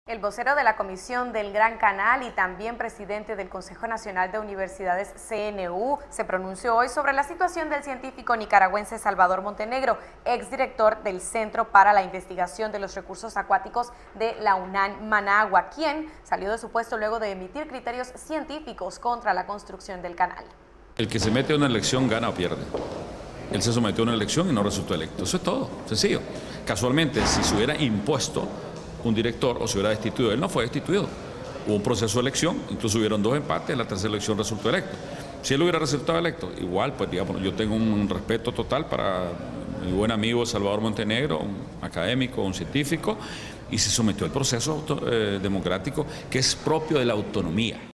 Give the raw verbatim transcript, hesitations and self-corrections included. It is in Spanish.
El vocero de la Comisión del Gran Canal y también presidente del Consejo Nacional de Universidades C N U se pronunció hoy sobre la situación del científico nicaragüense Salvador Montenegro, exdirector del Centro para la Investigación de los Recursos Acuáticos de la UNAM Managua, quien salió de su puesto luego de emitir criterios científicos contra la construcción del canal. El que se mete a una elección gana o pierde. Él se sometió a una elección y no resultó electo. Eso es todo, sencillo. Casualmente, si se hubiera impuesto un director o se hubiera destituido, él no fue destituido. Hubo un proceso de elección, incluso hubieron dos empates, la tercera elección resultó electo. Si él hubiera resultado electo, igual, pues digamos, yo tengo un respeto total para mi buen amigo Salvador Montenegro, un académico, un científico, y se sometió al proceso eh, democrático que es propio de la autonomía.